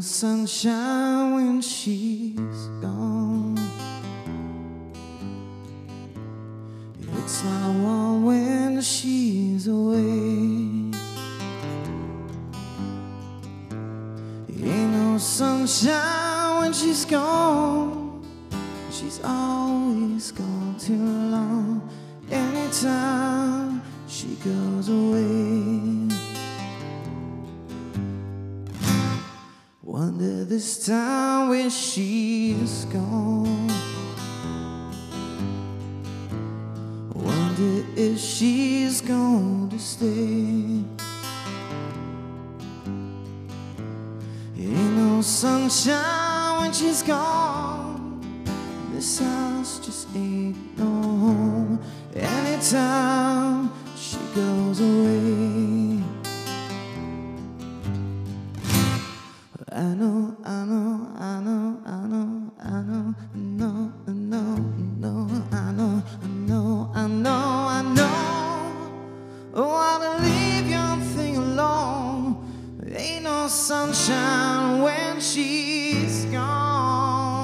sunshine when she's gone. It's not warm when she's away. Ain't no sunshine when she's gone. She's always gone too long. Anytime she goes away. Wonder this time when she's gone. Wonder if she's going to stay. Ain't no sunshine when she's gone. This house just ain't no home. Anytime she goes away. I know, I know, I know, I know, I know, I know, I know, I know, I know, I know, I know. I wanna leave your thing alone. Ain't no sunshine when she's gone.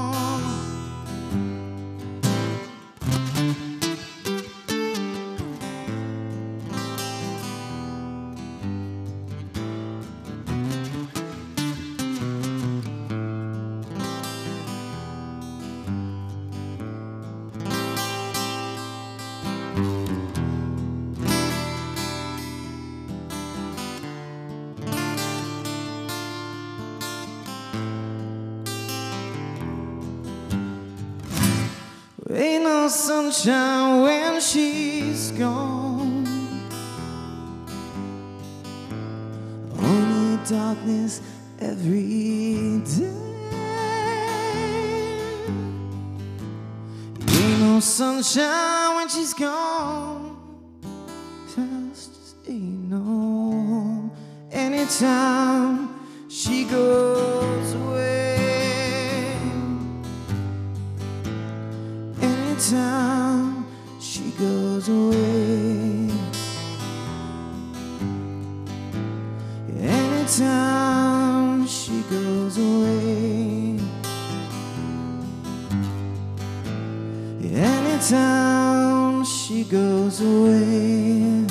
Ain't no sunshine when she's gone. Only darkness every day. Ain't no sunshine when she's gone. Just ain't no home. Anytime she goes away. Anytime she goes away. Anytime she goes away. Anytime she goes away.